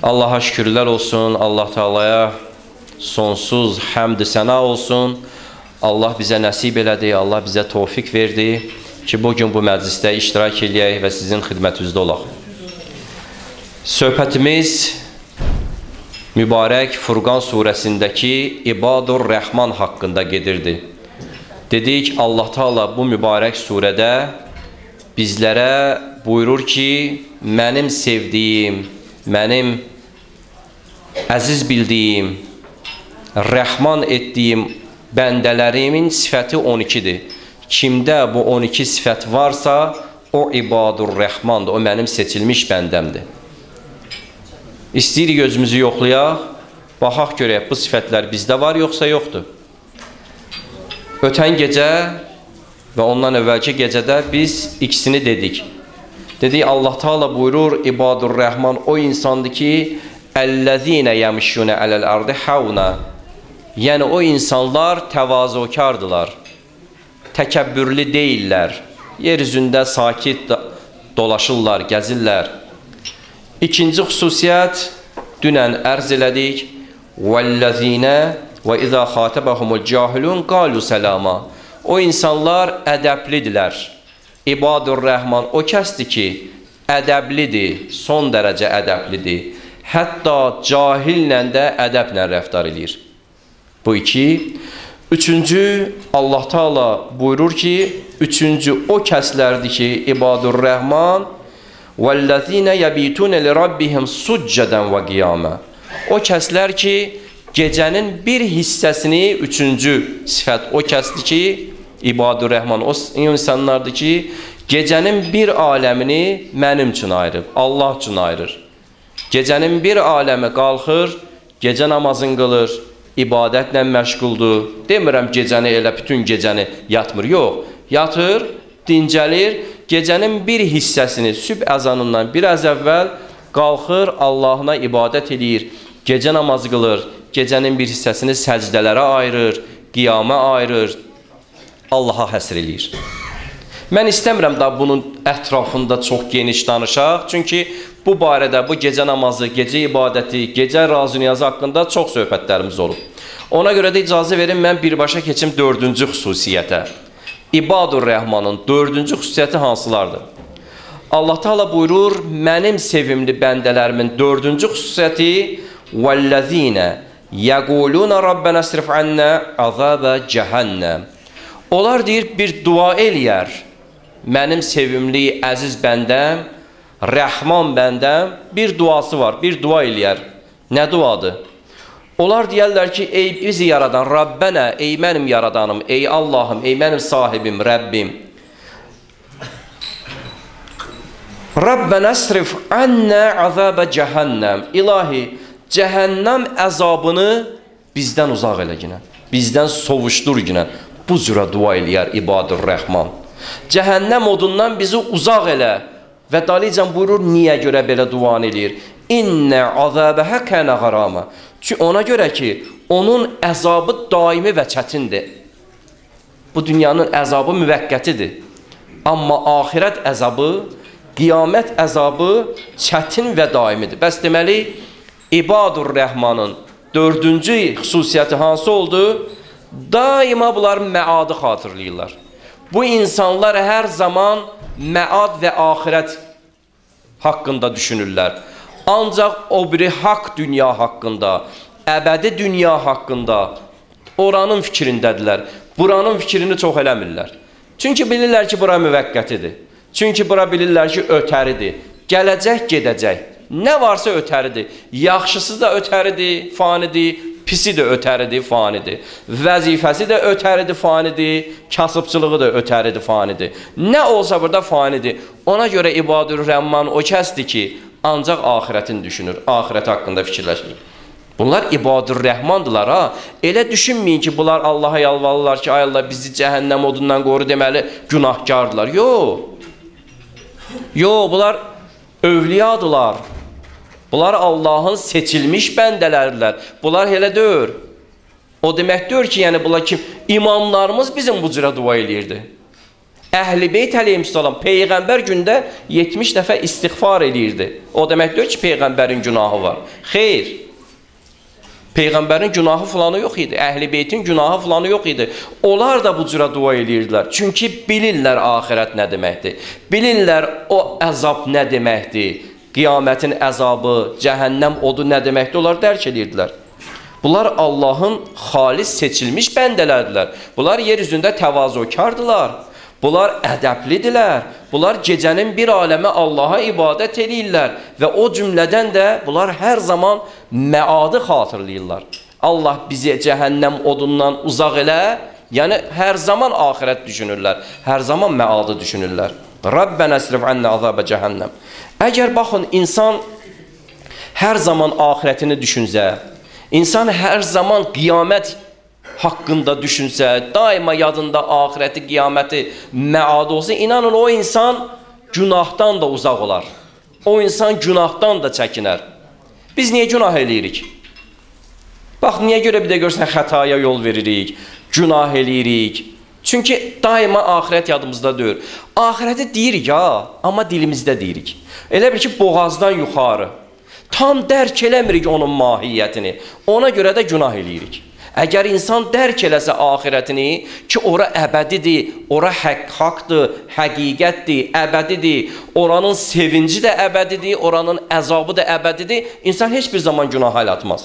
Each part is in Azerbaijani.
Allaha şükürlər olsun, Allah Taalaya sonsuz həmd səna olsun. Allah bizə nəsib elədi, Allah bizə tövfiq verdi ki, bugün bu məclisdə iştirak eləyək və sizin xidmətinizdə olaq. Söhbətimiz mübarək Furqan surəsindəki İbadur Rəhman haqqında gedirdi. Dedik, Allah Taala bu mübarək surədə bizlərə buyurur ki, mənim sevdiyim, mənim əziz bildiyim, rəhman etdiyim bəndələrimin sifəti 12-dir. Kimdə bu 12 sifət varsa, o İbadur Rəhmandır, o mənim seçilmiş bəndəmdir. İstəyirik gözümüzü yoxlayaq, baxaq görək, bu sifətlər bizdə var, yoxsa yoxdur. Ötən gecə və ondan əvvəlki gecədə biz ikisini dedik. Dedik, Allah Taala buyurur, İbadur Rəhman o insandır ki, Əl-ləzīnə yəmişşunə ələl-ərdi havna. Yəni, o insanlar təvazökardılar, təkəbbürlü deyirlər, yer üzündə sakit dolaşırlar, gəzirlər. İkinci xüsusiyyət, dünən ərz elədik, vəl-ləzīnə və izə xatəbəhumul cahilun qalu səlama. O insanlar ədəblidirlər. İbadur Rəhman o kəsdir ki, ədəblidir, son dərəcə ədəblidir. Hətta cahillə də ədəblə rəftar edir. Bu iki. Üçüncü, Allah Taala buyurur ki, üçüncü o kəslərdir ki, İbadur Rəhman vəl-ləzīnə yəbitунə li-rabbihim succədən və qiyamə. O kəslər ki, gecənin bir hissəsini, üçüncü sifət o kəsdir ki, İbadur Rəhman o insanlardır ki, gecənin bir aləmini mənim üçün ayırıb, Allah üçün ayırır. Gecənin bir aləmi qalxır, gecə namazını qılır, ibadətlə məşğuldur. Demirəm gecəni elə bütün gecəni yatmır, yox. Yatır, dincəlir, gecənin bir hissəsini sübh əzanından biraz əvvəl qalxır, Allahına ibadət edir, gecə namazı qılır, gecənin bir hissəsini səcdələrə ayırır, qiyama ayırır, Allaha həsr edir. Mən istəmirəm da bunun ətrafında çox geniş danışaq, çünki bu barədə, bu gecə namazı, gecə ibadəti, gecə razı-niyazı haqqında çox söhbətlərimiz olub. Ona görə də icazə verin, mən birbaşa keçim dördüncü xüsusiyyətə. İbadur Rəhmanın dördüncü xüsusiyyəti hansılardır? Allah Taala buyurur, mənim sevimli bəndələrimin dördüncü xüsusiyyəti vəl-ləzīnə yəqulunə rabbənə əsrif ənnə əzəbə cəhənnəm. Onlar deyir, bir dua eləyər, mənim sevimli, əziz bəndəm, Rəhman bəndəm, bir duası var, bir dua eləyər. Nə duadır? Onlar deyərlər ki, ey bizi yaradan Rabbənə, ey mənim yaradanım, ey Allahım, ey mənim sahibim, Rəbbim. Rabbənə əsrif ənnə əzəbə cəhənnəm. İlahi, cəhənnəm əzabını bizdən uzaq elə günə, bizdən sovuşdur günə. Bu cürə dua eləyər İbadur Rəhman. Cəhənnəm odundan bizi uzaq elə. Və dalicən buyurur, niyə görə belə duan eləyir? İnnə əzəbəhə kənə qaramə. Çünki ona görə ki, onun əzabı daimi və çətindir. Bu dünyanın əzabı müvəqqətidir. Amma axirət əzabı, qiyamət əzabı çətin və daimidir. Bəs deməli, İbadur Rəhmanın dördüncü xüsusiyyəti hansı oldu? Daima bunlar məadı xatırlayırlar. Bu insanlar hər zaman məad və axirət haqqında düşünürlər. Ancaq o biri haqq dünya haqqında, əbədi dünya haqqında oranın fikrindədirlər. Buranın fikrini çox eləmirlər. Çünki bilirlər ki, bura müvəqqətidir. Çünki bura bilirlər ki, ötəridir. Gələcək, gedəcək. Nə varsa ötəridir. Yaxşısı da ötəridir, fanidir. Pisi də ötəridir, fanidir. Vəzifəsi də ötəridir, fanidir. Kasıbçılığı da ötəridir, fanidir. Nə olsa burada fanidir. Ona görə İbadur Rəhman o kəsdir ki, ancaq axirətin düşünür, axirət haqqında fikirləşir. Bunlar İbadur Rəhmandırlar, ha? Elə düşünməyin ki, bunlar Allaha yalvarırlar ki, ay Allah bizi cəhənnəm odundan qoru deməli, günahkardılar. Yox. Yox, bunlar övliyadılar. Bunlar Allahın seçilmiş bəndələrdirlər. Bunlar elə deyir. O demək deyir ki, yəni bunlar kim? İmamlarımız bizim bu cürə dua eləyirdi. Əhl-i Beyt əleyhissalam Peyğəmbər gündə 70 dəfə istiğfar edirdi. O demək deyil ki, Peyğəmbərin günahı var. Xeyr. Peyğəmbərin günahı falanı yox idi. Əhl-i Beytin günahı falanı yox idi. Onlar da bu cürə dua edirdilər. Çünki bilirlər axirət nə deməkdir. Bilirlər o əzab nə deməkdir. Qiyamətin əzabı, cəhənnəm odu nə deməkdir. Onlar dərk edirdilər. Bunlar Allahın xalis seçilmiş bəndələrdirlər. Bunlar yer üzündə təvazökardılar. Bunlar ədəblidirlər. Bunlar gecənin bir aləmə Allaha ibadət edirlər. Və o cümlədən də bunlar hər zaman məadı xatırlayırlar. Allah bizi cəhənnəm odundan uzaq elə. Yəni, hər zaman axirət düşünürlər. Hər zaman məadı düşünürlər. Rabbənə əsrif ənnə azabə cəhənnəm. Əgər baxın, insan hər zaman axirətini düşünsə, insan hər zaman qiyamət haqqında düşünsə, daima yadında axirəti, qiyaməti, məadı olsa, inanın o insan günahdan da uzaq olar. O insan günahdan da çəkinər. Biz niyə günah eləyirik? Bax, niyə görə bir də görsən xətaya yol veririk, günah eləyirik? Çünki daima axirət yadımızda deyir. Axirəti deyirik ya, amma dilimizdə deyirik. Elə bir ki, boğazdan yuxarı. Tam dərk eləmirik onun mahiyyətini. Ona görə də günah eləyirik. Əgər insan dərk eləsə axirətini, ki, ora əbədidir, ora haqdır, həqiqətdir, əbədidir, oranın sevinci də əbədidir, oranın əzabı da əbədidir, insan heç bir zaman günah əl atmaz.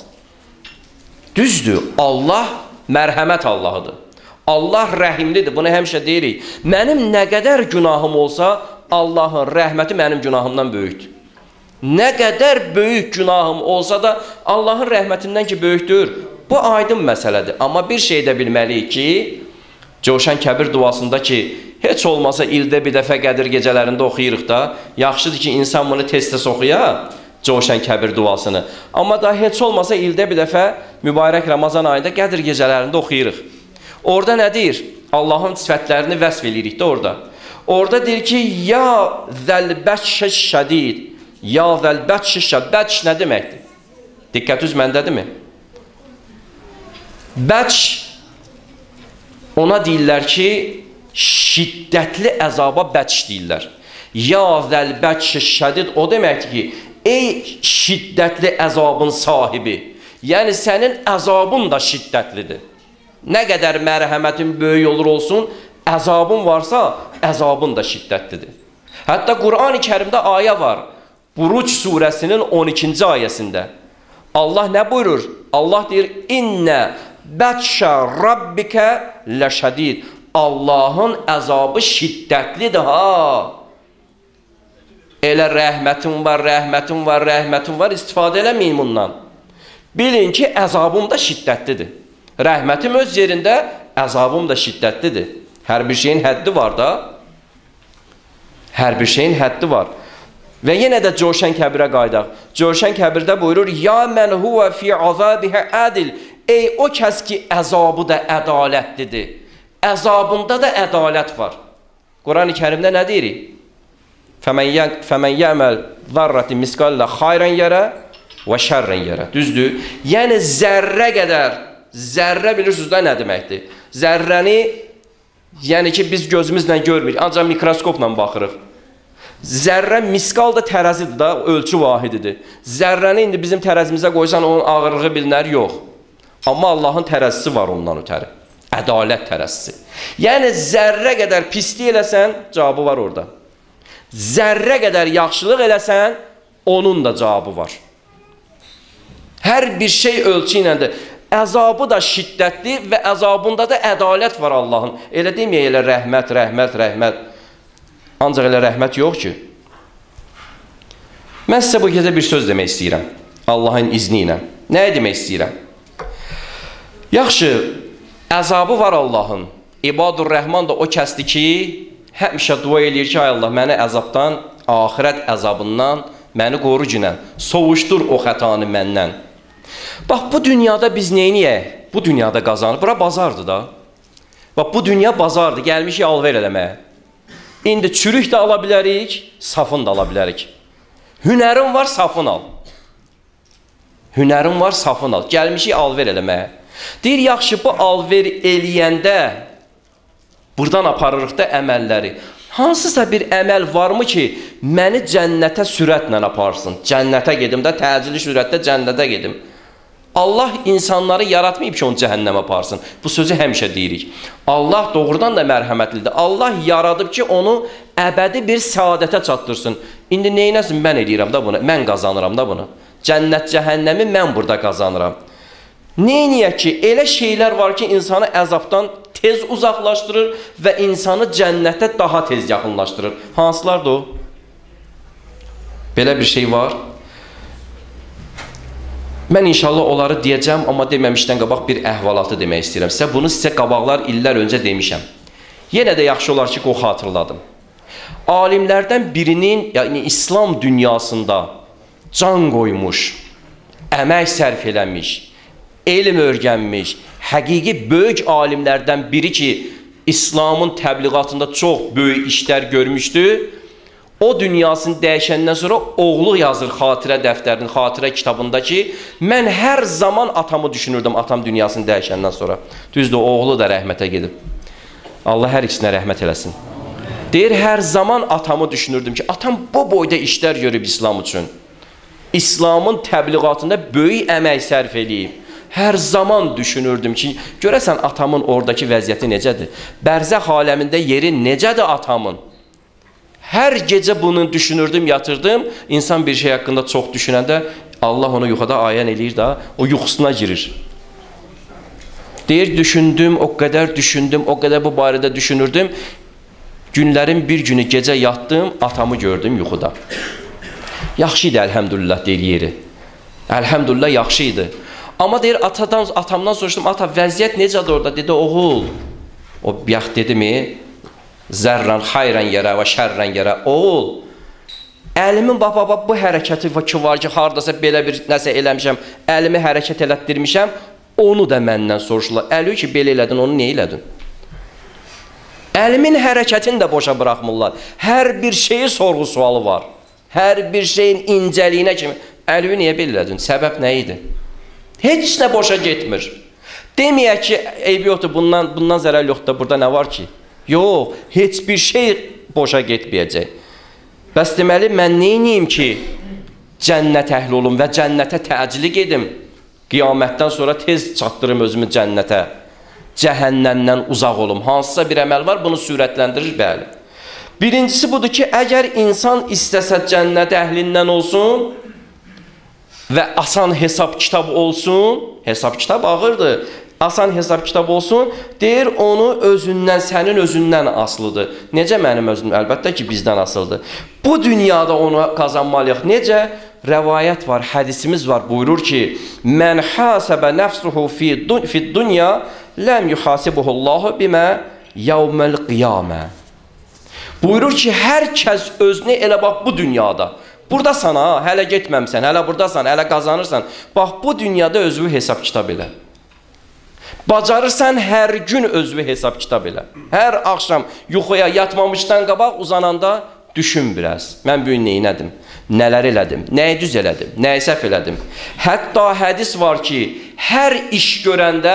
Düzdür, Allah mərhəmət Allahıdır. Allah rəhimlidir, bunu həmişə deyirik. Mənim nə qədər günahım olsa, Allahın rəhməti mənim günahımdan böyükdür. Nə qədər böyük günahım olsa da, Allahın rəhmətindən ki, böyükdür. Bu aydın məsələdir. Amma bir şey də bilməliyik ki, Coşan Kəbir duasında ki, heç olmasa ildə bir dəfə Qədir gecələrində oxuyuruq da, yaxşıdır ki, insan bunu tez-tez oxuya, Coşan Kəbir duasını. Amma da heç olmasa ildə bir dəfə mübarək Ramazan ayında Qədir gecələrində oxuyuruq. Orada nə deyir? Allahın sifətlərini vəsf edirik də orada. Orada deyir ki, ya zəlbəşşə şədid, ya zəlbəşşə şədid. Bəç nə deməkdir? Diqqətiniz məndədirmi? Bəç, ona deyirlər ki, şiddətli əzaba bəç deyirlər. Ya zəlbəşşə şədid, o deməkdir ki, ey şiddətli əzabın sahibi, yəni sənin əzabın da şiddətlidir. Nə qədər mərhəmətin böyük olur olsun, əzabın varsa, əzabın da şiddətlidir. Hətta Qur'an-ı Kərimdə ayə var, Buruc surəsinin 12-ci ayəsində. Allah nə buyurur? Allah deyir, İnnə bətşə rabbikə ləşədid. Allahın əzabı şiddətlidir ha. Elə rəhmətin var, rəhmətin var, rəhmətin var, istifadə eləməyin bundan. Bilin ki, əzabım da şiddətlidir. Rəhmətim öz yerində, əzabım da şiddətlidir. Hər bir şeyin həddi var da. Hər bir şeyin həddi var. Və yenə də Coşan Kəbirə qaydaq. Coşan Kəbirdə buyurur, ya mən huvə fi azabihə ədil. Ey o kəs ki, əzabı da ədalətlidir. Əzabında da ədalət var. Quran-ı Kərimdə nə deyirik? Fəmən yəməl zarrati misqallə xayrən yerə və şərrən yerə. Düzdür? Yəni zərrə qədər, zərrə bilirsiniz də nə deməkdir? Zərrəni, yəni ki, biz gözümüzlə görmürük, ancaq mikroskopla baxırıq. Zərrə misqal da tərəzidir da, ölçü vahididir. Zərrəni indi bizim tərəzimizə qoysan, onun ağırlığı bilinər, yox. Amma Allahın tərəzisi var ondan ötəri. Ədalət tərəzisi. Yəni, zərrə qədər pislik eləsən, cavabı var orada. Zərrə qədər yaxşılıq eləsən, onun da cavabı var. Hər bir şey ölçü iləndir. Əzabı da şiddətli və əzabında da ədalət var Allahın. Elə deməyək, elə rəhmət, rəhmət, rəhmət. Ancaq elə rəhmət yox ki. Mən sizə bu gecə bir söz demək istəyirəm. Allahın izni ilə. Nəyə demək istəyirəm? Yaxşı, əzabı var Allahın. İbadur Rəhman da o kəsdir ki, həmişə dua eləyir ki, ay Allah, məni əzabdan, axirət əzabından, məni qoru günən, soğuşdur o xətanı məndən. Bax, bu dünyada biz neyniyək? Bu dünyada qazanır. Bura bazardır da. Bax, bu dünya bazardır. Gəlmişik alver eləməyə. İndi çürük də ala bilərik, safın da ala bilərik. Hünərin var, safın al. Hünərin var, safın al. Gəlmişik alver eləməyə. Deyir, yaxşı, bu alver eləyəndə Buradan aparırıq da əməlləri. Hansısa bir əməl varmı ki, məni cənnətə sürətlə aparsın? Cənnətə gedim də, təcili sürətdə cənnətə gedim. Allah insanları yaratmayıb ki, onu cəhənnəmə aparsın. Bu sözü həmişə deyirik. Allah doğrudan da mərhəmətlidir. Allah yaradıb ki, onu əbədi bir səadətə çatdırsın. İndi neynəsin? Mən eləyirəm da bunu, mən qazanıram da bunu. Cənnət, cəhənnəmi mən burada qazanıram. Neyniyək ki, elə şeylər var ki, insanı əzabdan tez uzaqlaşdırır və insanı cənnətə daha tez yaxınlaşdırır. Hansılardır o? Belə bir şey var. Mən inşallah onları deyəcəm, amma deməmişdən qabaq bir əhvalatı demək istəyirəm. Bunu sizə qabaqlar illər öncə demişəm. Yenə də yaxşı olar ki, o xatırladım. Alimlərdən birinin, yəni İslam dünyasında can qoymuş, əmək sərf eləmiş, elm öyrənmiş, həqiqi böyük alimlərdən biri ki, İslamın təbliğatında çox böyük işlər görmüşdü. O dünyasını dəyişəndən sonra oğlu yazır xatirə dəftərinin, xatirə kitabında ki, mən hər zaman atamı düşünürdüm, atam dünyasını dəyişəndən sonra. Düzdür, oğlu da rəhmətə gedib. Allah hər ikisinə rəhmət eləsin. Deyir, hər zaman atamı düşünürdüm ki, atam bu boyda işlər görüb İslam üçün. İslamın təbliğatında böyük əmək sərf eləyib. Hər zaman düşünürdüm ki, görəsən atamın oradakı vəziyyəti necədir? Bərzəx aləmində yeri necədir atamın? Hər gecə bunu düşünürdüm, yatırdım. İnsan bir şey haqqında çox düşünəndə Allah onu yuxuda ayan eləyir da, o yuxusuna girir. Deyir, düşündüm, o qədər düşündüm, o qədər bu barədə düşünürdüm. Günlərin bir günü gecə yatdım, atamı gördüm yuxuda. Yaxşı idi, əlhəmdülillah, deyir yeri. Əlhəmdülillah, yaxşı idi. Amma deyir, atamdan soruşdum, ata, vəziyyət necədir orada? Dedi, oğul. O yax dedi mi? Zərrən, xayrən yerə və şərrən yerə. Oğul, əlimin baba bu hərəkəti ki var ki, haradasa belə bir nəsə eləmişəm, əlimi hərəkət elətdirmişəm, onu da məndən soruşurlar. Əli ki, belə elədin, onu niyə elədin? Əlimin hərəkətini də boşa buraxmırlar. Hər bir şeyi sorğu sualı var. Hər bir şeyin incəliyinə kimi. Əli niyə belə elədin? Səbəb nə idi? Heç nə boşa getmir. Deməyək ki, eybi yoxdur, bundan zərər yoxdur, burada nə var ki? Yox, heç bir şey boşa getməyəcək. Bəs deməli, mən neyniyim ki, cənnət əhli olum və cənnətə təcili gedim. Qiyamətdən sonra tez çatdırım özümü cənnətə. Cəhənnəmdən uzaq olum. Hansısa bir əməl var, bunu sürətləndirir, bəli. Birincisi budur ki, əgər insan istəsə cənnət əhlindən olsun və asan hesab kitab olsun, hesab kitab ağırdır, asan hesab kitab olsun, deyir onu özündən, sənin özündən asılıdır. Necə mənim özüm? Əlbəttə ki, bizdən asılıdır. Bu dünyada onu qazanmalıyıq. Necə? Rəvayət var, hədisimiz var, buyurur ki, mən hasəbə nəfsuhu fid dünya ləm yuhasibuhullahu bimə yevməl qiyamə. Buyurur ki, hər kəs özünü elə bax bu dünyada, buradasan ha, hələ getməmsən, hələ buradasan, hələ qazanırsan, bax bu dünyada özünü hesab kitab elə. Bacarırsan hər gün özünü hesab kitab elə. Hər axşam yuxuya yatmamışdan qabaq uzananda düşün biraz. Mən bu gün neynədim? Nələr elədim? Nəyi düz elədim? Nəyi səhv elədim? Hətta hədis var ki, hər iş görəndə,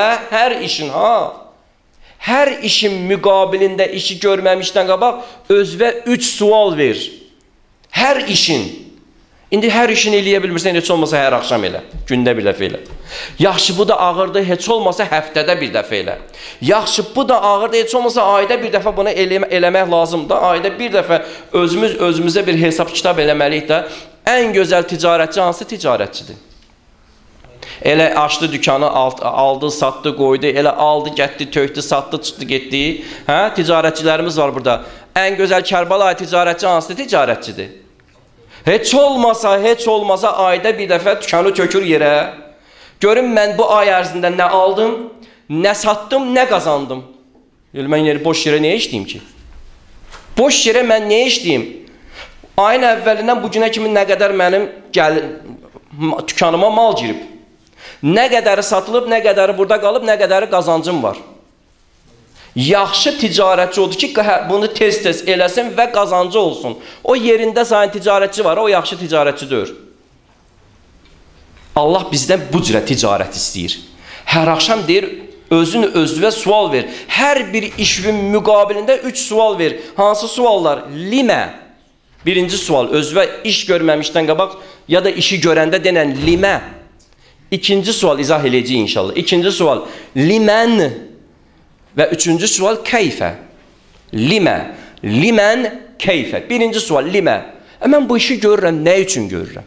hər işin müqabilində işi görməmişdən qabaq özünə 3 sual ver. Hər işin. İndi hər işini eləyə bilmirsən, heç olmasa hər axşam elə, gündə bir dəfə elə. Yaxşı, bu da ağırdır, heç olmasa həftədə bir dəfə elə. Yaxşı, bu da ağırdır, heç olmasa ayda bir dəfə bunu eləmək lazımdır. Ayda bir dəfə özümüzə bir hesab kitab eləməliyik də. Ən gözəl ticarətçi hansı ticarətçidir? Elə açdı dükkanı, aldı, satdı, qoydu, elə aldı, getdi, tökdü, satdı, çıxdı, getdi. Ticarətçilərimiz var burada. Ən gözəl Kərbəlayi ticarətçi hansı ticarətçidir? Heç olmasa ayda bir dəfə dükkanı tökür yerə. Görün, mən bu ay ərzində nə aldım, nə satdım, nə qazandım. Mən boş yerə niyə işləyim ki? Boş yerə mən niyə işləyim? Ayın əvvəlindən bugünə kimi nə qədər mənim dükkanıma mal girib. Nə qədəri satılıb, nə qədəri burada qalıb, nə qədəri qazancım var. Yaxşı ticarətçi odur ki, bunu tez-tez eləsin və qazancı olsun. O yerində sayın ticarətçi var, o yaxşı ticarətçidir. Allah bizdən bu cürə ticarət istəyir. Hər axşam deyir, Özünü özünə sual ver. Hər bir işin müqabilində 3 sual ver. Hansı suallar? Limə. Birinci sual, özünə iş görməmişdən qabaq ya da işi görəndə denən limə. İkinci sual, izah edəcəyik inşallah. İkinci sual, limən. Və üçüncü sual, keyfə. Limə. Limən, keyfə. Birinci sual, limə. Mən bu işi görürəm, nə üçün görürəm?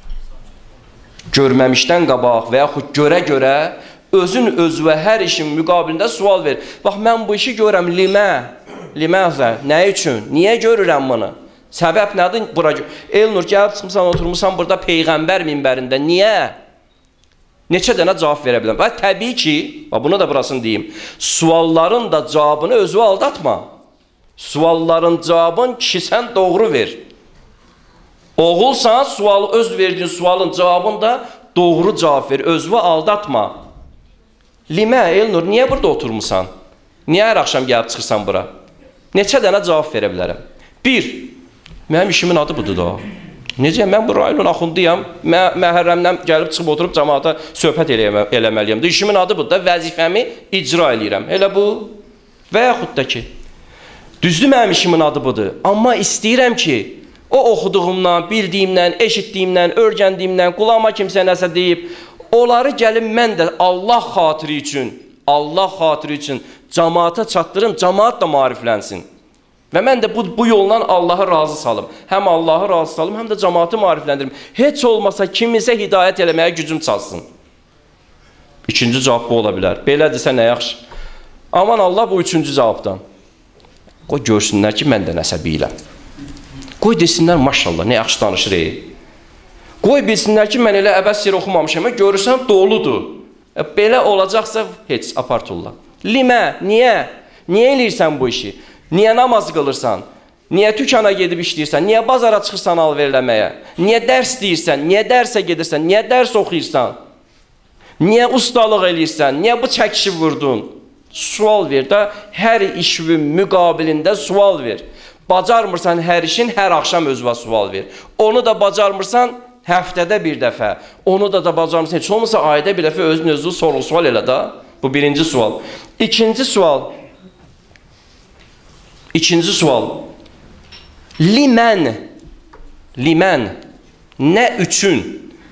Görməmişdən qabaq və yaxud görə-görə özün özünə hər işin müqabilində sual ver. Bax, mən bu işi görürəm, limə. Liməzə, nə üçün? Niyə görürəm bunu? Səbəb nədir? Elnur, gəlib çıxmışsan, oturmuşsan burada Peyğəmbər minbərində. Niyə? Neçə dənə cavab verə biləm? Bax, təbii ki, bunu da burasını deyim, sualların da cavabını özü aldatma. Sualların cavabını kişisən doğru ver. Oğulsan, öz verdiyin sualın cavabını da doğru cavab ver. Özünü aldatma. Limə, Elnur, niyə burada oturmuşsan? Niyə hər axşam gəlib çıxırsan bura? Neçə dənə cavab verə bilərəm? 1. Mənim işimin adı budur da. Necə? Mən bu rayon axunduyam. Məhərrəmdən gəlib çıxıb oturub cəmaata söhbət eləməliyəm. İşimin adı budur da, vəzifəmi icra eləyirəm. Elə bu. Və yaxud da ki, düzdür mənim işimin adı budur. Amma istəyirəm ki, o oxuduğumdan, bildiyimdən, eşitdiyimdən, öyrəndiyimdən, qulağıma kimsə nəsə deyib, onları gəlib mən də Allah xatiri üçün cəmaata çatdırım, cəmaat da maariflənsin. Və mən də bu yolla Allahı razı salım. Həm Allahı razı salım, həm də cəmaatı maarifləndirim. Heç olmasa kiminsə hidayət eləməyə gücüm çalsın. İkinci cavab bu ola bilər. Belədirsə nə yaxşı. Aman Allah bu üçüncü cavabdan. Qoy görsünlər ki, mən də nəsə biləm. Qoy desinlər, maşallah, nə yaxşı danışır. Qoy bilsinlər ki, mən elə əbəs yer oxumamışam, görürsən, doludur. Belə olacaqsa, heç, apartullah. Limə, niyə? Niyə eləyirsən bu işi? Niyə namaz qılırsan? Niyə tükana gedib işləyirsən? Niyə bazara çıxırsan alverləməyə? Niyə dərs deyirsən? Niyə dərsə gedirsən? Niyə dərs oxuyursan? Niyə ustalıq eləyirsən? Niyə bu çəkişi vurdun? Sual ver də, hər işin müqabilində sual ver. Bacarmırsan hər işin, hər axşam özünə sual ver. Onu da bacarmırsan, həftədə bir dəfə. Onu da bacarmırsan, heç olmasa ayda bir dəfə özün özünü sual elə da. Bu birinci sual. İkinci sual. Limən. Limən. Nə üçün?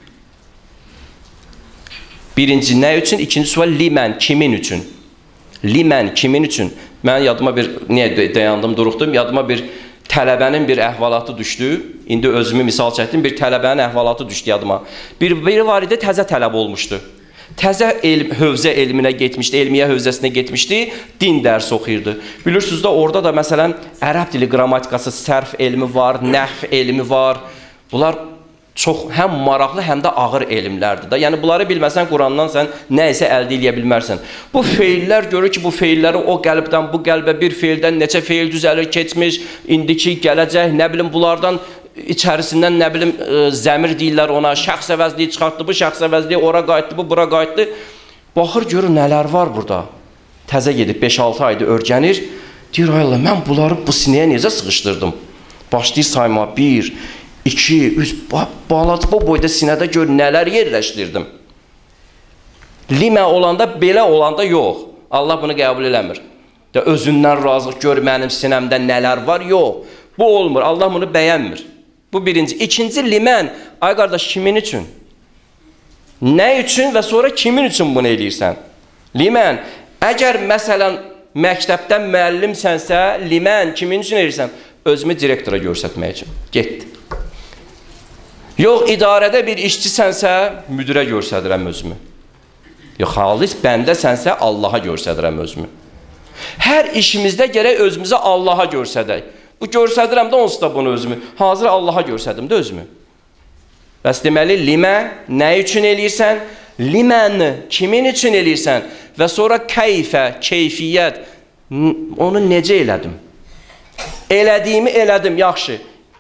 Birinci, nə üçün? İkinci sual, limən. Kimin üçün? Limən, kimin üçün? Mən yadıma niyə dayandım, duruxdum? Yadıma bir tələbənin bir əhvalatı düşdü. İndi özümü misal çəkdim, bir tələbənin əhvalatı düşdü yadıma. Biri var idi, təzə tələb olmuşdu. Təzə hövzə elminə getmişdi, elmiyə hövzəsinə getmişdi, din dərsi oxuyurdu. Bilirsiniz də, orada da məsələn, ərəb dili qrammatikası, sərf elmi var, nəhv elmi var. Bunlar çox həm maraqlı, həm də ağır elmlərdir. Yəni, bunları bilməsən, Qurandan sən nə isə əldə eləyə bilmərsən. Bu feillər görür ki, bu feilləri o qəlbdən, bu qəlbə bir feildən neçə feil düzəlir, keçmiş, indiki, gələcək, nə bilim, bunlardan içərisindən, nə bilim, zəmir deyirlər ona, şəxs əvəzliyi çıxartdı, bu şəxs əvəzliyi ora qayıtdı, bu bura qayıtdı. Baxır, görür, nələr var burada. Təzə gedib 5-6 ayda öyrənir. Deyir, ay Allah, mən bunları bu sinəyə necə sıxışdırdım? Başlayır sayma, 1, 2, 3, balaca bu boyda sinədə gör, nələr yerləşdirdim. Limə olanda, belə olanda yox. Allah bunu qəbul eləmir. Özündən razılıq gör, mənim sinəmdə nələr var, yox. Bu olmur, Allah bunu bəyənmir. Bu birinci. İkinci, limən. Ay qardaş, kimin üçün? Nə üçün və sonra kimin üçün bunu eləyirsən? Limən. Əgər məsələn məktəbdən müəllimsənsə, limən, kimin üçün eləyirsən? Özümü direktora göstərmək üçün. Getdi. Yox, idarədə bir işçisənsə, müdirə göstərirəm özümü. Yox, xalis bəndəsənsə, Allaha göstərirəm özümü. Hər işimizdə gərək özümüzə Allaha göstərək. Bu göstərirəm də onsuz da bunu özümü. Hazır Allaha göstərdim də özümü. Bəs deməli, limə, nə üçün eləyirsən? Limən, kimin üçün eləyirsən? Və sonra keyfə, keyfiyyət, onu necə elədim? Elədiyimi elədim, yaxşı.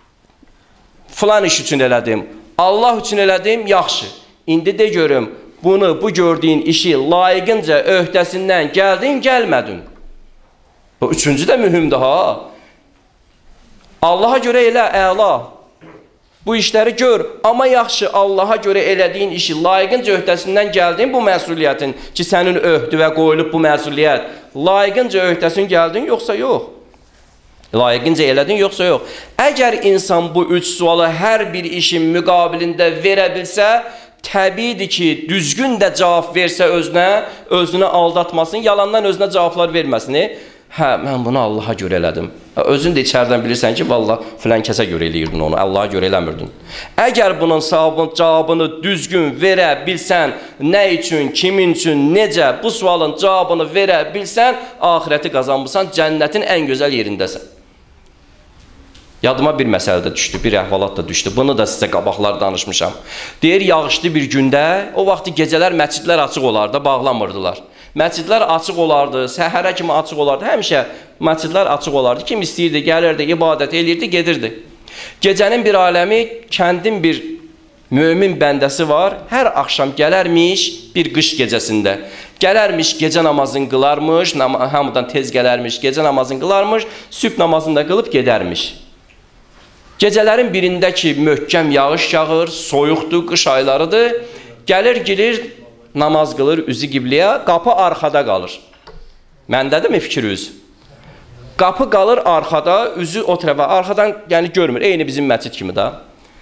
Filan iş üçün elədim. Allah üçün elədim, yaxşı. İndi de görüm, bunu, bu gördüyün işi layiqincə öhdəsindən gəldin, gəlmədin. Bu üçüncü də mühümdür, ha? Allaha görə elə, əla. Bu işləri gör, amma yaxşı Allaha görə elədiyin işi layiqincə öhdəsindən gəldin bu məsuliyyətin ki, sənin öhdüvə qoyulub bu məsuliyyət. Layiqincə öhdəsindən gəldin, yoxsa yox. Layiqincə elədin, yoxsa yox. Əgər insan bu üç sualı hər bir işin müqabilində verə bilsə, təbiidir ki, düzgün də cavab versə özünə aldatmasın, yalandan özünə cavablar verməsin. Hə, mən bunu Allaha görə elədim. Özün də içərdən bilirsən ki, vallah, filan kəsə görə eləyirdin onu, Allaha görə eləmirdin. Əgər bunun cavabını düzgün verə bilsən, nə üçün, kimin üçün, necə, bu sualın cavabını verə bilsən, ahirəti qazanmışsan, cənnətin ən gözəl yerindəsən. Yadıma bir məsələ də düşdü, bir əhvalat da düşdü. Bunu da sizə qabaqlar danışmışam. Deyir, yağışlı bir gündə, o vaxtı gecələr məscidlər açıq olardı, bağlamırdılar. Məscidlər açıq olardı, səhərə kimi açıq olardı, həmişə məscidlər açıq olardı. Kim istəyirdi, gəlirdi, ibadət eləyirdi, gedirdi. Gecənin bir aləmi, kəndin bir mömin bəndəsi var, hər axşam gələrmiş bir qış gecəsində. Gələrmiş, gecə namazını qılarmış, hamıdan tez gələrmiş, gecə namazını qılarmış, sübh namazını da qılıb gedərmiş. Gecələrin birində ki, möhkəm yağış yağır, soyuqdur, qış aylarıdır, gəlir, girir, namaz qılır, üzü qibləyə, qapı arxada qalır. Məndədir mi fikir üz? Qapı qalır arxada, üzü o tərəfə, arxadan yəni görmür, eyni bizim məscid kimi də.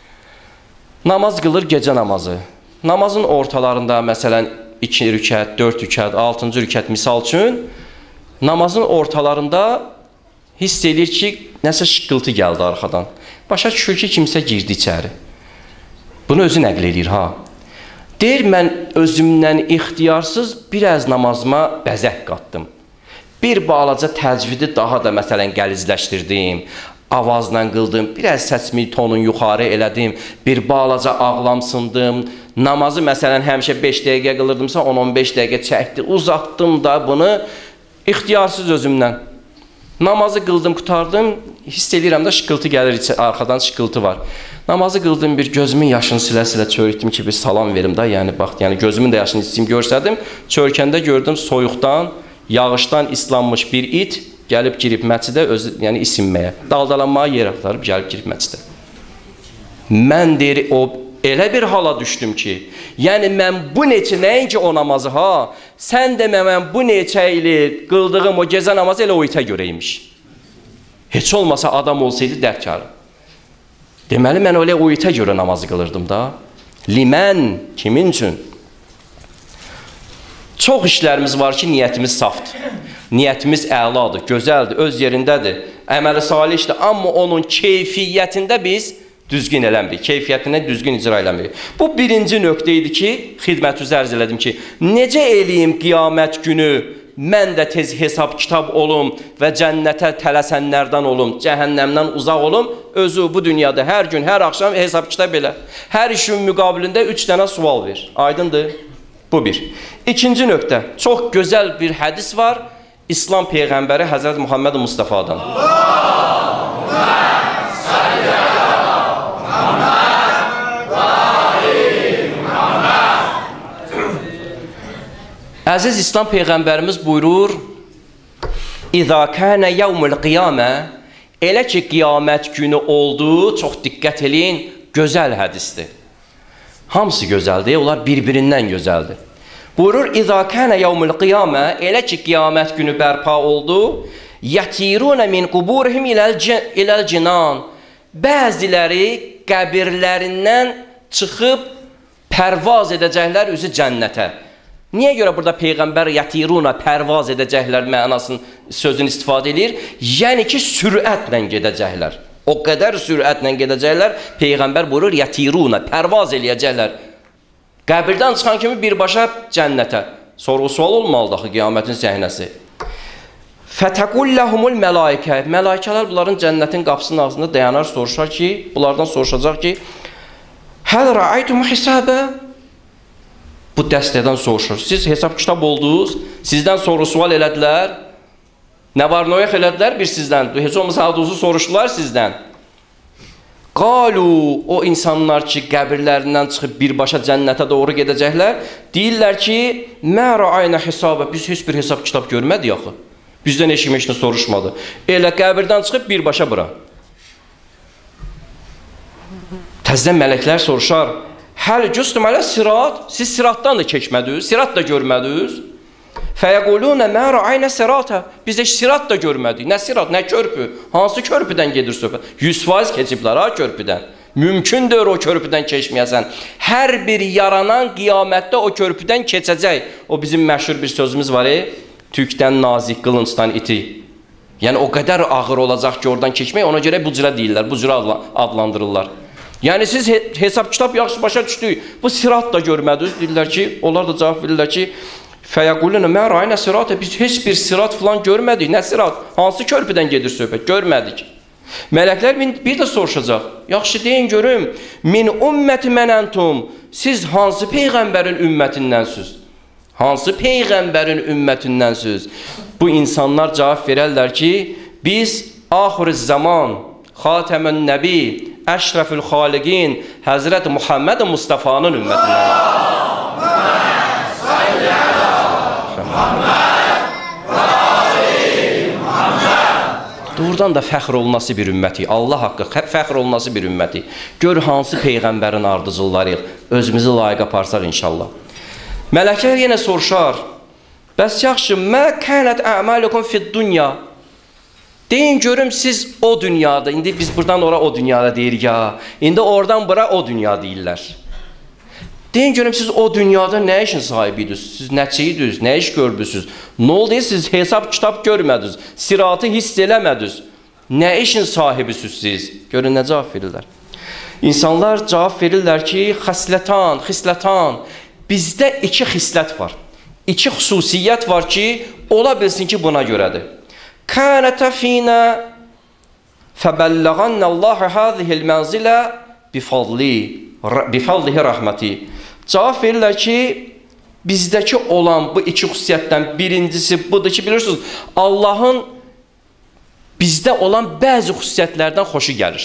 Namaz qılır, gecə namazı. Namazın ortalarında, məsələn, 2 rükət, 4 rükət, 6-cı rükət misal üçün, namazın ortalarında hiss edir ki, nəsə şıqqıltı gəldi arxadan. Başa düşür ki, kimsə girdi içəri. Bunu özü nəql edir, ha. Deyir, mən özümdən ixtiyarsız biraz namazıma bəzək qatdım. Bir balaca təcvidi daha da məsələn qəlizləşdirdim, avazla qıldım, biraz səsimi tonun yuxarı elədim, bir balaca ağlamsındım. Namazı məsələn həmişə 5 dəqiqə qılırdımsa 10-15 dəqiqə çəkdi, uzatdım da bunu ixtiyarsız özümdən. Namazı qıldım, qutardım, hiss edirəm də şıqqıltı gəlir, arxadan şıqqıltı var. Namazı qıldım, bir gözümün yaşını silə-silə çörükdüm ki, bir salam verim da, yəni bax, yəni gözümün də yaşını istəyim görsədim. Çörkəndə gördüm soyuqdan, yağışdan islanmış bir it gəlib girib məscidə, yəni isinməyə, daldalanmağa yer axtarıb gəlib girib məscidə. Mən deyir, elə bir hala düşdüm ki, yəni mən bu neçə, nəinki o namazı ha, sən demə mən bu neçə ili qıldığım o gecə namazı elə o itə görəymiş. Heç olmasa adam olsaydı dərkarım. Deməli, mən öyle o itə görə namazı qılırdım da. Limən, kimin üçün? Çox işlərimiz var ki, niyyətimiz safdır. Niyyətimiz əladır, gözəldir, öz yerindədir, əməli salihdir, amma onun keyfiyyətində biz düzgün eləmirik, keyfiyyətini düzgün icra eləmirik. Bu birinci nöqtə idi ki, xidmət üzərz elədim ki, necə eləyim qiyamət günü mən də tez hesab kitab olum və cənnətə tələsənlərdən olum, cəhənnəmdən uzaq olum, özü bu dünyada hər gün, hər axşam hesab kitab elə. Hər işin müqabilində 3 dənə sual ver, aydındır? Bu bir. İkinci nöqtə, çox gözəl bir hədis var, İslam Peyğəmbəri Həzrət Muhammed Mustafa'dan. Əziz İslam Peyğəmbərimiz buyurur, İzâ kânə yevmul qiyamə, elə ki, qiyamət günü oldu, çox diqqət eləyin, gözəl hədisdir. Hamısı gözəldir, onlar bir-birindən gözəldir. Buyurur, İzâ kânə yevmul qiyamə, elə ki, qiyamət günü bərpa oldu, yətirûnə min quburihim iləl cinan, bəziləri qəbirlərindən çıxıb pərvaz edəcəklər üzü cənnətə. Niyə görə burada Peyğəmbər yatiruna pərvaz edəcəklər mənasının sözünü istifadə edir? Yəni ki, sürətlə gedəcəklər. O qədər sürətlə gedəcəklər, Peyğəmbər buyurur, yatiruna, pərvaz eləyəcəklər. Qəbirdən çıxan kimi birbaşa cənnətə. Sorğu-sual olmalıdır axı qiyamətin səhnəsi. Fətəqulləhumul mələikə. Mələikələr bunların cənnətin qapısının ağzında dayanar, soruşar ki, bunlardan soruşacaq ki, həl rəaytum hisabə? Bu dəstədən soruşur. Siz hesab kitab oldunuz, sizdən soru-sual elədilər. Nə var, nə yox elədilər bir sizdən. Heç olmasa adınızı soruşdular sizdən. Qalu, o insanlar ki, qəbirlərindən çıxıb birbaşa cənnətə doğru gedəcəklər, deyirlər ki, mə rəaynə hesabə, biz heç bir hesab kitab görmədik axı. Bizdən eşitmişini soruşmadı. Elə qəbirdən çıxıb birbaşa bura. Təzdən mələklər soruşar, həl cüstüm ələ sirat, siz siratdan da keçmədiniz, sirat da görmədiniz. Fəyəqulunə mə rəaynə siratə, biz də sirat da görmədik. Nə sirat, nə körpü, hansı körpüdən gedir söhbət? 100% keçiblər ha körpüdən. Mümkündür o körpüdən keçməyəsən. Hər bir yaranan qiyamətdə o körpüdən keçəcək. O bizim məşhur bir sözümüz var, tükdən nazik, qılıncdan iti. Yəni o qədər ağır olacaq ki, oradan keçmək, ona görə bu cürə deyirlər, bu cürə adlandırırlar. Yəni siz hesab kitab yaxşı başa düşdük, bu sirat da görmədiniz, deyirlər ki, onlar da cavab verirlər ki, fəyəqulunə mə rəaynə siratə, biz heç bir sirat filan görmədik, nə sirat, hansı körpüdən gedir söhbət, görmədik. Mələklər bir də soruşacaq, yaxşı deyin görüm, min ümməti mənəntum, siz hansı peyğəmbərin ümmətindənsiniz? Hansı peyğəmbərin ümmətindənsiniz? Bu insanlar cavab verərlər ki, biz axir-i zaman, xatəmən nəbi, əşrəfül xaliqin, Həzrət Muhammed Mustafa'nın ümmətindənsiniz. Doğrudan da fəxr olunası bir ümməti, Allah haqqı fəxr olunası bir ümməti. Gör hansı peyğəmbərin ardıcıllarıyıq, özümüzü layiq aparsaq inşallah. Mələklər yenə soruşar, bəs yaxşı, mə kənət əməlikum fid dünya. Deyin görüm siz o dünyada, indi biz buradan ora o dünyada deyirik ya, indi oradan bura o dünya deyirlər. Deyin görüm siz o dünyada nə işin sahibiydiniz, siz nəçiydiniz, nə iş gördünüz, nə oldu, siz hesab kitab görmədiniz, siratı hiss eləmədiniz, nə işin sahibisiniz siz? Görün nə cavab verirlər. İnsanlar cavab verirlər ki, xislatan, bizdə iki xislət var, iki xüsusiyyət var ki, ola bilsin ki buna görədir. Kənətə finə fəbəllğannəlləhə həzihil mənzilə bifadlihi rəhməti. Cavab verirlər ki, bizdəki olan bu iki xüsusiyyətdən birincisi budur ki, bilirsiniz, Allahın bizdə olan bəzi xüsusiyyətlərdən xoşu gəlir.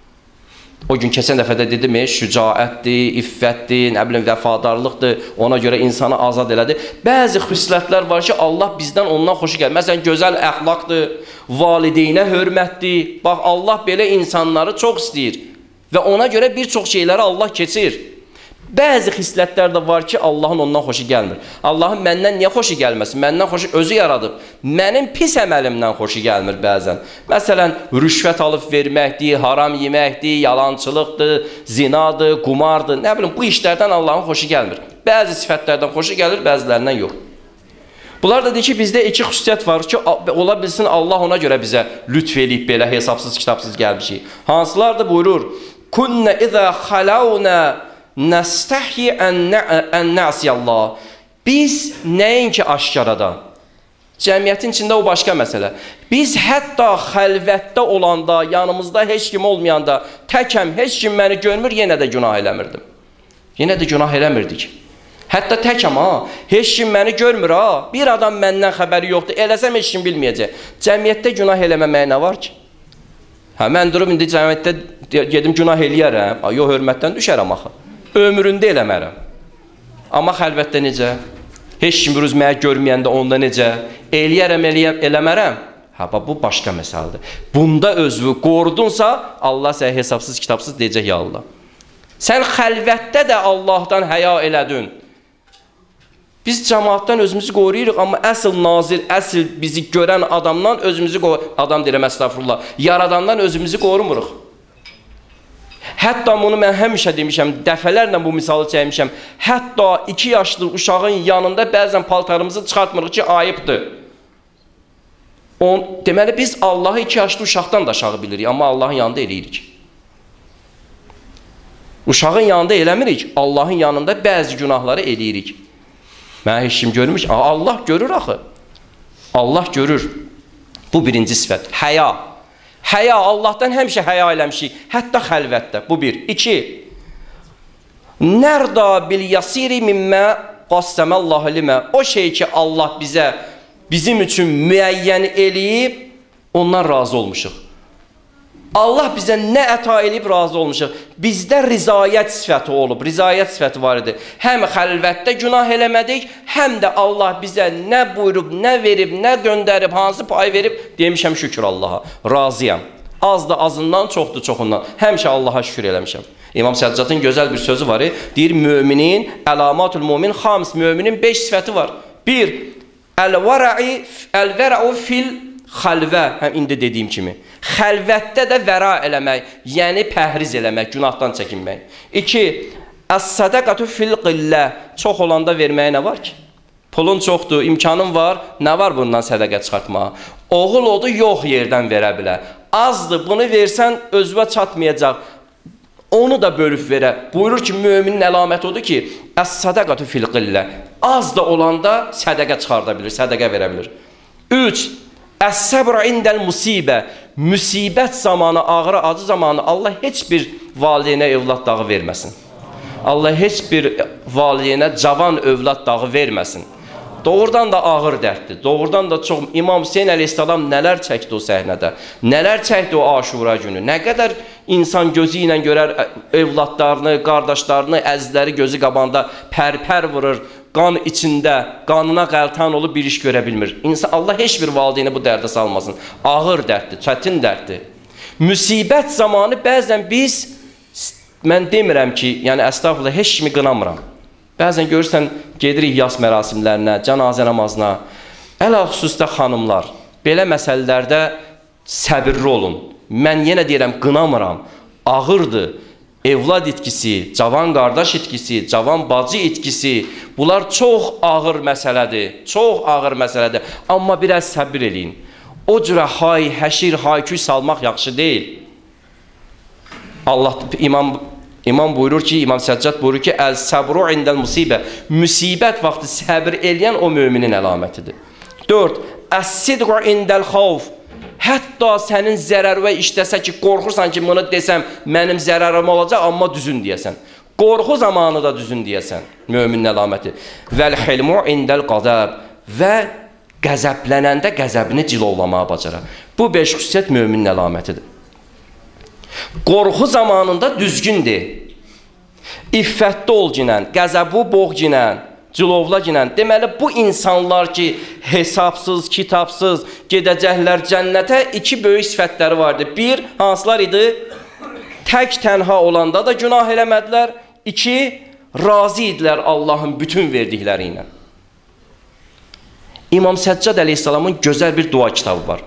O gün keçən dəfədə dedim, şücaətdir, iffətdir, nə bilim, vəfadarlıqdır, ona görə insanı azad elədi. Bəzi xüsusiyyətlər var ki, Allah bizdən ondan xoşu gəlir. Məsələn, gözəl əxlaqdır, valideynə hörmətdir. Bax, Allah belə insanları çox istəyir və ona görə bir çox şeyləri Allah keçir. Bəzi xislətlər də var ki, Allahın ondan xoşu gəlmir. Allahın məndən niyə xoşu gəlməsin? Məndən xoşu özü yaradıb. Mənim pis əməlimdən xoşu gəlmir bəzən. Məsələn, rüşvət alıb verməkdir, haram yeməkdir, yalançılıqdır, zinadır, qumardır. Nə bilim, bu işlərdən Allahın xoşu gəlmir. Bəzi sifətlərdən xoşu gəlir, bəzilərindən yox. Bunlar da deyir ki, bizdə iki xüsusiyyət var ki, ola bilsin Allah ona görə bizə lütf eləyib belə hesabsız, kitabsız gəlmişik. Hansılar da buyurur, Kunnə izə xalavnə nəstəhyi ən nəsiyəllah. Biz nəinki aşkarada, cəmiyyətin içində o başqa məsələ. Biz hətta xəlvətdə olanda, yanımızda heç kim olmayanda, təkəm, heç kim məni görmür, yenə də günah eləmirdim. Yenə də günah eləmirdik. Hətta təkəm ha, heç kim məni görmür ha, bir adam məndən xəbəri yoxdur, eləsəm heç kim bilməyəcək. Cəmiyyətdə günah eləməməyə nə var ki? Hə, mən durub indi cəmiyyətdə gedim günah eləyərəm, yox, hörmətdən düşərəm axı. Ömründə eləmərəm. Amma xəlvətdə necə? Heç kim mənə görməyəndə onda necə? Eləyərəm, eləmərəm. Hə, bu başqa məsələdir. Bunda özünü qorudunsa, Allah sənə hesabsız, kitabsız deyəcək ya Allah. Sən xəlvətdə də Allahdan həya elədin. Biz cəmaatdan özümüzü qoruyuruq, amma əsl nazir, əsl bizi görən adamdan özümüzü qoruyuruq. Adam deyirəm, əstəğfurullah. Yaradandan özümüzü qorumuruq. Hətta bunu mən həmişə demişəm, dəfələrlə bu misalı çəkmişəm. Hətta 2 yaşlı uşağın yanında bəzən paltarımızı çıxartmırıq ki, ayıbdır. Deməli, biz Allahı 2 yaşlı uşaqdan da aşağı bilirik, amma Allahın yanında eləyirik. Uşağın yanında eləmirik, Allahın yanında bəzi günahları eləyirik. Mənə heç kim görmüş, Allah görür axı. Allah görür. Bu birinci sifət, həya. Həya, Allahdan həmişə həya eləmişik, hətta xəlvətdə, bu bir. 2. Nərda bil yasiri mimmə qassəməllahu limə. O şey ki, Allah bizim üçün müəyyən eləyib, ondan razı olmuşuq. Allah bizə nə əta eləyib, razı olmuşuq. Bizdə rizayət sifəti olub, rizayət sifəti var idi. Həm xəlvətdə günah eləmədik, həm də Allah bizə nə buyurub, nə verib, nə göndərib, hansı pay verib, demişəm şükür Allaha, razıyam. Az da azından, çoxdur çoxundan. Həmişə Allaha şükür eləmişəm. İmam Səccadın gözəl bir sözü var. Deyir, müminin, əlamatul mümin xams, müminin 5 sifəti var. 1. Əl-vərəu fil xəlvə, həm indi dediyim kimi. Xəlvətdə də vəra eləmək, yəni pəhriz eləmək, günahdan çəkinmək. 2. Əs-sədəqətü fil qillə, çox olanda verməyə nə var ki? Pulun çoxdur, imkanın var, nə var bundan sədəqə çıxartmağa? Oğul odu yox yerdən verə bilər. Azdır, bunu versən özünə çatmayacaq. Onu da bölüb verə. Buyurur ki, müminin əlaməti odur ki, əs-sədəqətü fil qillə. Az da olanda sədəqə çıxarda bilir, sədəqə verə bilir. 3. Əs-səbr indəl musibə. Müsibət zamanı, ağrı, acı zamanı Allah heç bir valideynə övlad dağı verməsin. Allah heç bir valideynə cavan övlad dağı verməsin. Doğrudan da ağır dərddir. Doğrudan da çox. İmam Hüseyin əleyhissalam nələr çəkdi o səhnədə. Nələr çəkdi o Aşura günü. Nə qədər insan gözü ilə görər evladlarını, qardaşlarını, əzizləri gözü qabanda pər-pər vurur. Qan içində, qanına qəltan olub bir iş görə bilmir. İnsan, Allah heç bir valideyni bu dərdə salmasın. Ağır dərddir, çətin dərddir. Müsibət zamanı bəzən biz, mən demirəm ki, yəni əstəğfurullah, heç kimi qınamıram. Bəzən görürsən, gedirik yas mərasimlərinə, cənazə namazına. Əl-xüsusda xanımlar, belə məsələlərdə səbirli olun. Mən yenə deyirəm, qınamıram, ağırdır. Evlad itkisi, cavan qardaş itkisi, cavan bacı itkisi, bunlar çox ağır məsələdir, çox ağır məsələdir. Amma biraz səbir eləyin. O cürə hay, həşir, hayküy salmaq yaxşı deyil. Allah, İmam buyurur ki, İmam Səccad buyurur ki, əl-səbru indəl musibə. Müsibət vaxtı səbir eləyən o müminin əlamətidir. 4. Əs-sidqu indəl xavf. Hətta sənin zərərvə işləsə ki, qorxursan ki, bunu desəm, mənim zərərim olacaq, amma düzün deyəsən. Qorxu zamanı da düzün deyəsən, müminin əlaməti. Vəl-hilmu indəl qazəb. Və qəzəblənəndə qəzəbini cilovlamağa bacara. Bu 5 xüsusiyyət müminin əlamətidir. Qorxu zamanında düzgün de. İffətli ol ginən, qəzəbu boğ ginən, cilovla ginən. Deməli, bu insanlar ki, hesabsız, kitabsız gedəcəklər cənnətə 2 böyük sifətləri vardı. 1, hansılar idi? Tək tənha olanda da günah eləmədilər. 2, razı idilər Allahın bütün verdikləri ilə. İmam Səccad əleyhissalamın gözəl bir dua kitabı var.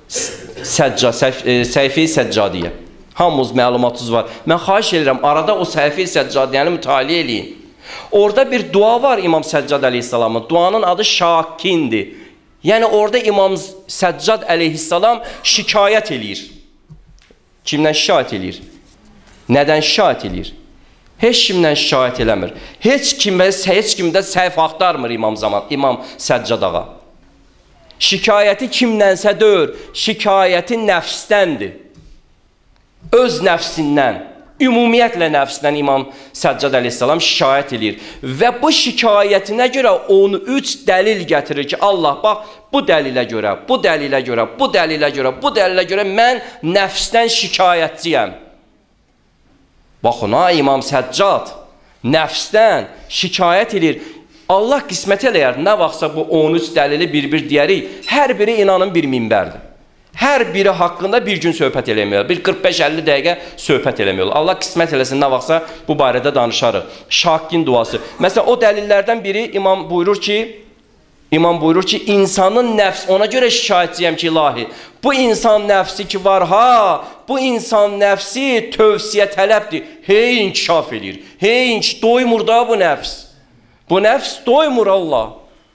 Səhifə-i Səccadiyyə. Hamımız məlumatınız var. Mən xahiş edirəm, arada o Səhifə-i Səccadiyyəni mütaliə eləyin. Orada bir dua var İmam Səccad əleyhissalamın. Duanın adı Şakindir. Yəni orada İmam Səccad əleyhissalam şikayət eləyir. Kimdən şikayət eləyir? Nədən şikayət eləyir? Heç kimdən şikayət eləmir. Heç kimdə səhv axtarmır İmam Səccad ağa. Şikayəti kimdənsə deyir, şikayəti nəfsdəndir. Öz nəfsindən, ümumiyyətlə nəfsindən İmam Səccad əleyhissalam şikayət edir. Və bu şikayətinə görə 13 dəlil gətirir ki, Allah, bax, bu dəlilə görə, bu dəlilə görə, bu dəlilə görə, bu dəlilə görə mən nəfsdən şikayətçiyəm. Baxın, ha, İmam Səccad nəfsdən şikayət edir. Allah qismət eləyər, nə vaxtsa bu 13 dəlili bir-bir deyərik, hər biri inanın bir minbərdir. Hər biri haqqında bir gün söhbət eləmiyorlar. Bir 45-50 dəqiqə söhbət eləmiyorlar. Allah qismət eləsin, nə vaxtsa bu barədə danışarıq. Şakin duası. Məsələn, o dəlillərdən biri İmam buyurur ki, insanın nəfs, ona görə şikayətçiyəm ki, ilahi, bu insan nəfsi ki var, ha, bu insan nəfsi tövsiyə tələbdir. Hey, inkişaf edir. Hey, doymur da bu nəfs. Bu nəfs doymur Allah.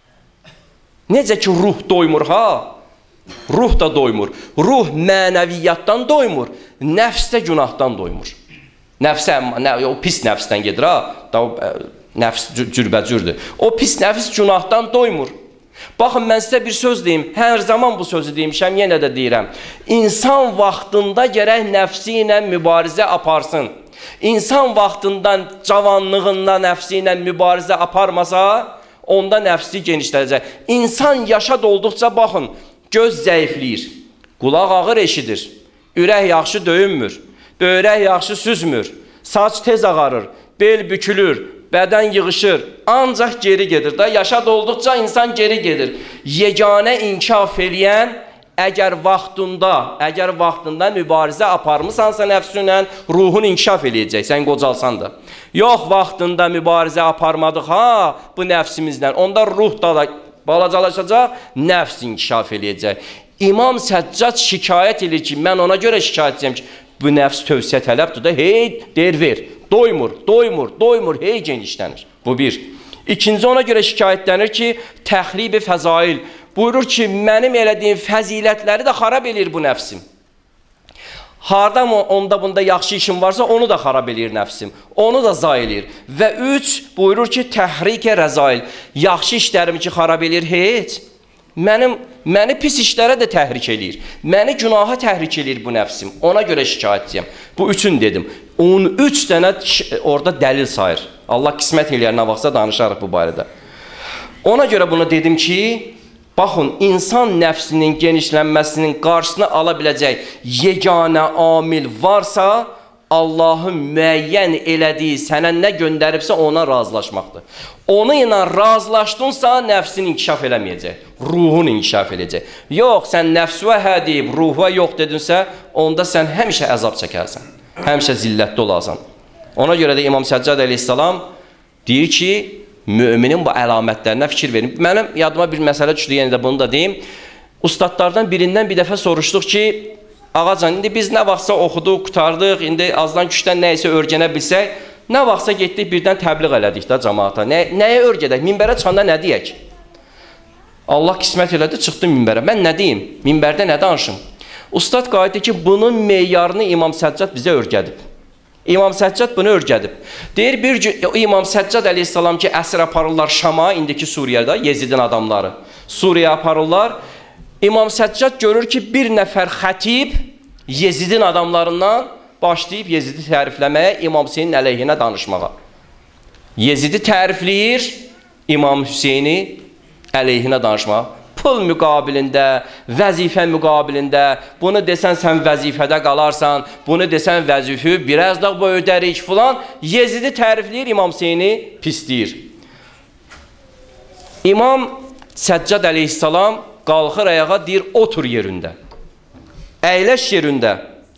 Necə ki, ruh doymur, ha? Ruh da doymur. Ruh mənəviyyatdan doymur. Nəfs də günahdan doymur. Nəfsə, o pis nəfsdən gedir, ha? Nəfs cürbəcürdür. O pis nəfs günahdan doymur. Baxın, mən sizə bir söz deyim. Hər zaman bu sözü demişəm, yenə də deyirəm. İnsan vaxtında gərək nəfsi ilə mübarizə aparsın. İnsan vaxtından, cavanlığında nəfsi ilə mübarizə aparmasa, onda nəfsi genişlədəcək. İnsan yaşa dolduqca, baxın, göz zəifləyir, qulaq ağır eşidir, ürək yaxşı döyünmür, böyrək yaxşı süzmür, saç tez ağarır, bel bükülür, bədən yığışır, ancaq geri gedir. Yaşa dolduqca insan geri gedir. Yeganə inkişaf eləyən əgər vaxtında mübarizə aparmısansa nəfsünlə, ruhun inkişaf eləyəcək, sən qocalsan da. Yox, vaxtında mübarizə aparmadıq, bu nəfsimizlə, onda ruh da balacalaşacaq, nəfs inkişaf eləyəcək. İmam Səccad şikayət edir ki, mən ona görə şikayət edəcəm ki, bu nəfs tövsiyə tələbdir da, hey, deyir, ver, doymur, hey, genişlənir. Bu bir. İkinci, ona görə şikayətlənir ki, təxrib-i fəzail. Buyurur ki, mənim elədiyim fəzilətləri də xarab edir bu nəfsim. Harada onda bunda yaxşı işim varsa, onu da xarab edir nəfsim. Onu da zay edir. Və üç, buyurur ki, təhrik-i rəzail. Yaxşı işlərimi ki, xarab edir, heç. Məni pis işlərə də təhrik edir. Məni günaha təhrik edir bu nəfsim. Ona görə şikayətçiyəm. Bu üçün dedim. 13 dənə orada dəlil sayır. Allah qismət eləyər, nə vaxtsa danışarıq bu barədə. Ona görə bunu dedim ki, baxın, insan nəfsinin genişlənməsinin qarşısını ala biləcək yeganə amil varsa, Allahın müəyyən elədiyi sənə nə göndəribsə ona razılaşmaqdır. Onu ilə razılaşdınsa, nəfsin inkişaf eləməyəcək, ruhun inkişaf eləyəcək. Yox, sən nəfsüvə hə deyib, ruhuna yox dedinsə, onda sən həmişə əzab çəkərsən, həmişə zillətli olarsan. Ona görə də İmam Səccad əleyhissalam deyir ki, müminin bu əlamətlərinə fikir verin. Mənim yadıma bir məsələ düşdü, yəni də bunu da deyim. Ustadlardan birindən bir dəfə soruşduq ki, ağacan, indi biz nə vaxtsa oxuduq, qutardıq, indi azdan gücdən nəyəsə örgənə bilsək, nə vaxtsa getdik birdən təbliğ elədik də cəmaata. Nəyə örgədək? Minbərə çıxanda nə deyək? Allah qismət elədi, çıxdım minbərə. Mən nə deyim? Minbərdə nə danışım? Ustad qayıtdı ki, bunun meyarını İmam Səccad bizə örgədib. İmam Səccad bunu örgədib. Deyir, bir gün İmam Səccad əleyhissalam ki, əsr aparırlar Şama, indiki Suriyada, Yezidin adamları. Suriya aparırlar. İmam Səccad görür ki, bir nəfər xətib Yezidin adamlarından başlayıb Yezidi tərifləməyə, İmam Hüseynin əleyhinə danışmağa. Yezidi tərifləyir, İmam Hüseyni əleyhinə danışmağa. Pul müqabilində, vəzifə müqabilində, bunu desən sən vəzifədə qalarsan, bunu desən vəzifə, biraz da bu ödərik filan, Yezidi tərifləyir, İmam Hüseyni pisləyir. İmam Səccad əleyhissalam qalxır ayağa, deyir, otur yerində, əyləş yerində.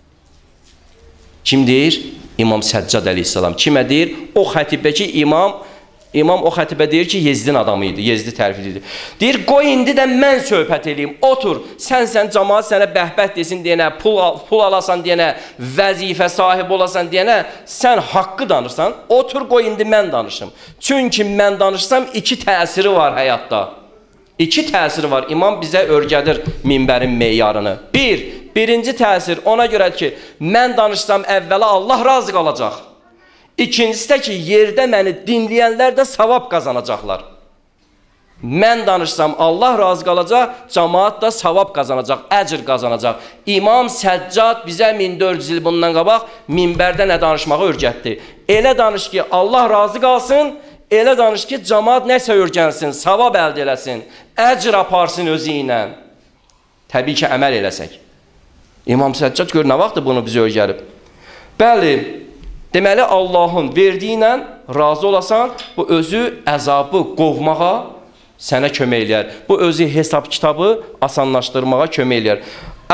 Kim deyir? İmam Səccad əleyhissalam. Kimə deyir? O xətibdəki İmam o xətibə deyir ki, Yezidin adamı idi, Yezidi tərifliydi. Deyir, qoy indi də mən söhbət edeyim, otur, sən cəmaat sənə bəhbət desin deyənə, pul alasan deyənə, vəzifə sahibi olasan deyənə, sən haqqı danırsan, otur, qoy indi mən danışım. Çünki mən danışsam, iki təsiri var həyatda. İki təsiri var, İmam bizə örgədir minbərin meyarını. Birinci təsir ona görə ki, mən danışsam əvvəla Allah razı qalacaq. İkincisi də ki, yerdə məni dinləyənlər də savab qazanacaqlar. Mən danışsam Allah razı qalacaq, cəmaat da savab qazanacaq, əcr qazanacaq. İmam Səccad bizə 1400 il bundan qabaq minbərdə nə danışmağı örgətdi. Elə danış ki, Allah razı qalsın, elə danış ki, cəmaat nəsə örgənsin, savab əldə eləsin, əcr aparsın özü ilə. Təbii ki, əməl eləsək. İmam Səccad gör, nə vaxtdır bunu bizə örgərib? Bəli, deməli, Allahın verdiyi ilə razı olasan, bu özü əzabı qovmağa sənə kömək eləyər. Bu özü hesab kitabı asanlaşdırmağa kömək eləyər.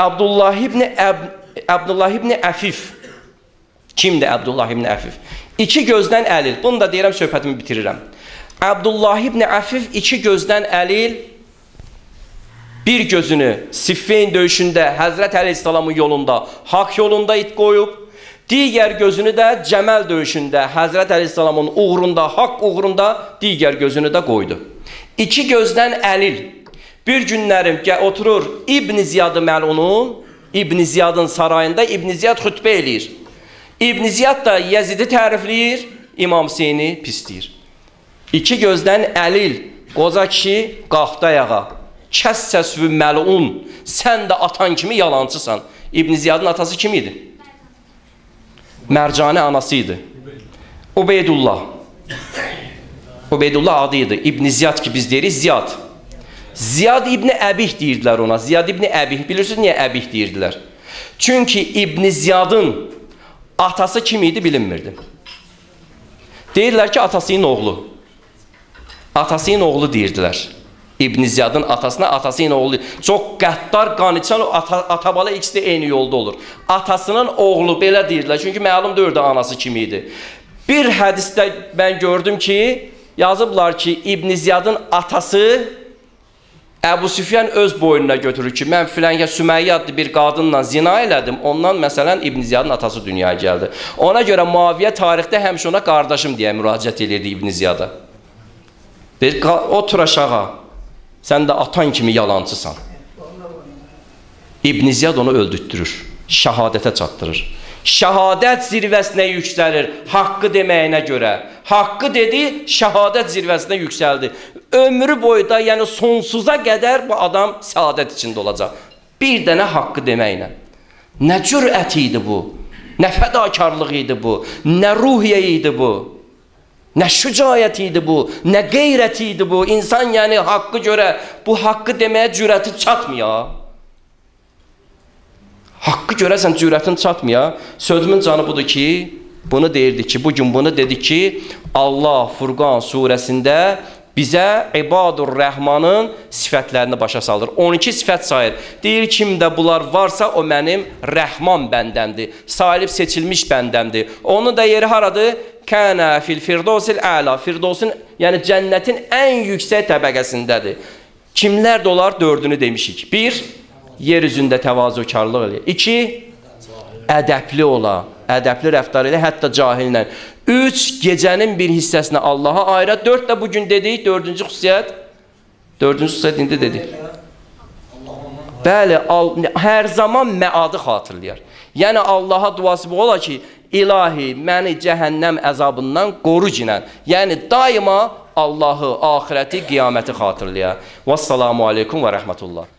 Abdullah ibn Əfif. Kimdir Abdullah ibn Əfif? İki gözdən əlil. Bunu da deyirəm, söhbətimi bitirirəm. Abdullah ibn Əfif iki gözdən əlil, bir gözünü Siffeyn döyüşündə Həzrət Əleyhisselamın yolunda, haqq yolunda it qoyub, digər gözünü də Cəməl döyüşündə Həzrət Əleyhisselamın uğrunda, haqq uğrunda digər gözünü də qoydu. İki gözdən əlil. Bir günlərim oturur İbn Ziyadı məlunun, İbn Ziyadın sarayında İbn Ziyad xütbə eləyir. İbn Ziyad da Yezidi tərifləyir, İmam Hüseyni pisləyir. İki gözdən əlil, qoca kişi qalxdı ayağa. Kəs səsvü məlun, sən də atan kimi yalancısan. İbn Ziyadın atası kim idi? Mərcani anası idi. Ubeydullah. Ubeydullah adı idi. İbn Ziyad ki biz deyirik, Ziyad. Ziyad İbn Əbih deyirdilər ona. Ziyad İbn Əbih. Bilirsiniz niyə Əbih deyirdilər? Çünki İbn Ziyadın atası kim idi bilinmirdi. Deyirlər ki atasının oğlu. Atasının oğlu deyirdilər. İbn Ziyadın atasına, atası ilə oğlu. Çox qəddar, qaniçan ata-bala ikisi də eyni yolda olur. Atasının oğlu belə deyirlər. Çünki məlum deyirdi anası kim idi. Bir hədisdə mən gördüm ki, yazıblar ki, İbn Ziyadın atası Əbu Süfyan öz boynuna götürür ki, mən filəngə Süməyyə adlı bir qadınla zina elədim. Ondan məsələn İbn Ziyadın atası dünyaya gəldi. Ona görə Muaviyyə tarixdə həmişə ona qardaşım deyə müraciət edirdi İbn Ziyada. Deyir, otur aşağı. Sən də atan kimi yalancısan. İbn Ziyad onu öldürtdürür. Şəhadətə çatdırır. Şəhadət zirvəsinə yüksəlir haqqı deməyinə görə. Haqqı dedi, şəhadət zirvəsinə yüksəldi. Ömrü boyda, yəni sonsuza qədər bu adam səadət içində olacaq. Bir dənə haqqı deməklə. Nə cürət idi bu? Nə fədakarlıq idi bu? Nə ruhiyyə idi bu? Nə şücayət idi bu, nə qeyrət idi bu. İnsan yəni haqqı görə bu haqqı deməyə cürəti çatmıyor. Haqqı görəsən cürətin çatmıyor. Sözümün canı budur ki, bunu deyirdi ki, bugün bunu dedi ki, Allah Furqan surəsində bizə İbadur Rəhmanın sifətlərini başa salır. 12 sifət sayır. Deyir, kimdə bunlar varsa o mənim Rəhman bəndəmdir. Salib seçilmiş bəndəmdir. Onun da yeri haradır? Kənə fil firdosil əla. Firdosun, yəni cənnətin ən yüksək təbəqəsindədir. Kimlər də olar? 4-ünü demişik. 1, yer üzündə təvazökarlıq eləyir. 2, ədəbli ola. Ədəbli rəftar ilə, hətta cahillə. 3, gecənin bir hissəsini Allaha ayıra. 4 də bugün dedik, 4-cü xüsusiyyət. 4-cü xüsusiyyət indi dedik. Bəli, hər zaman məadı xatırlayar. Yəni Allaha duası bu ola ki, İlahi, məni cəhənnəm əzabından qoru cinən. Yəni daima Allahı, axirəti, qiyaməti xatırlayar. Vəssalamu aleykum və rəhmətullah.